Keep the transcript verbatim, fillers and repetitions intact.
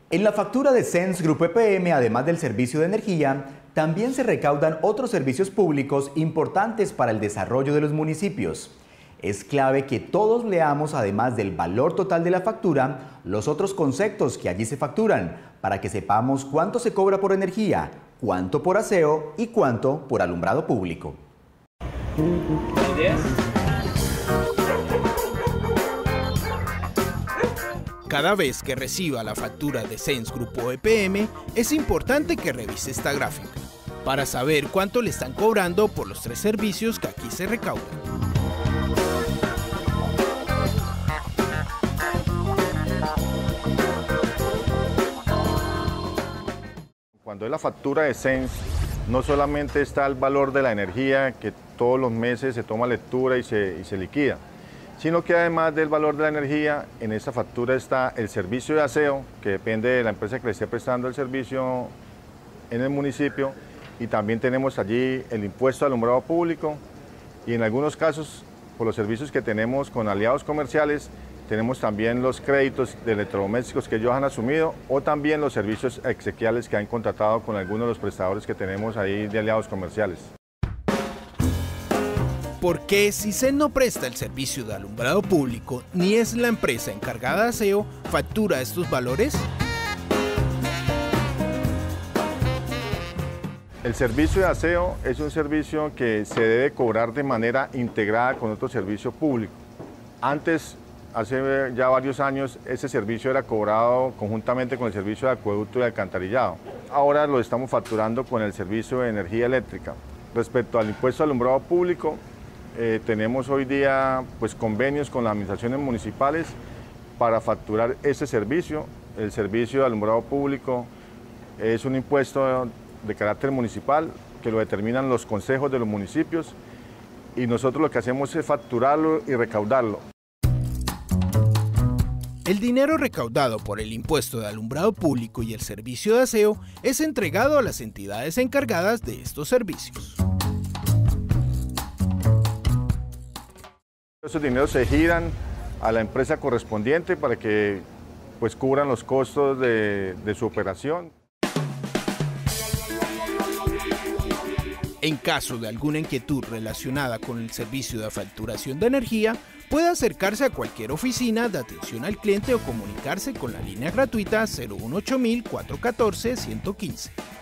En la factura de Sens Grupo E P M, además del servicio de energía, también se recaudan otros servicios públicos importantes para el desarrollo de los municipios. Es clave que todos leamos, además del valor total de la factura, los otros conceptos que allí se facturan, para que sepamos cuánto se cobra por energía, cuánto por aseo y cuánto por alumbrado público. Cada vez que reciba la factura de Sens Grupo E P M, es importante que revise esta gráfica, para saber cuánto le están cobrando por los tres servicios que aquí se recaudan. Cuando es la factura de Sens, no solamente está el valor de la energía, que todos los meses se toma lectura y se, y se liquida, sino que además del valor de la energía, en esta factura está el servicio de aseo, que depende de la empresa que le esté prestando el servicio en el municipio, y también tenemos allí el impuesto de alumbrado público, y en algunos casos, por los servicios que tenemos con aliados comerciales, tenemos también los créditos de electrodomésticos que ellos han asumido, o también los servicios exequiales que han contratado con algunos de los prestadores que tenemos ahí de aliados comerciales. ¿Por qué si Sens no presta el servicio de alumbrado público ni es la empresa encargada de aseo, factura estos valores? El servicio de aseo es un servicio que se debe cobrar de manera integrada con otro servicio público. Antes, hace ya varios años, ese servicio era cobrado conjuntamente con el servicio de acueducto y alcantarillado. Ahora lo estamos facturando con el servicio de energía eléctrica. Respecto al impuesto de alumbrado público, Eh, tenemos hoy día pues, convenios con las administraciones municipales para facturar ese servicio. El servicio de alumbrado público es un impuesto de carácter municipal que lo determinan los consejos de los municipios y nosotros lo que hacemos es facturarlo y recaudarlo. El dinero recaudado por el impuesto de alumbrado público y el servicio de aseo es entregado a las entidades encargadas de estos servicios. Esos dineros se giran a la empresa correspondiente para que pues, cubran los costos de, de su operación. En caso de alguna inquietud relacionada con el servicio de facturación de energía, puede acercarse a cualquier oficina de atención al cliente o comunicarse con la línea gratuita cero uno ocho mil, cuatrocientos catorce, ciento quince.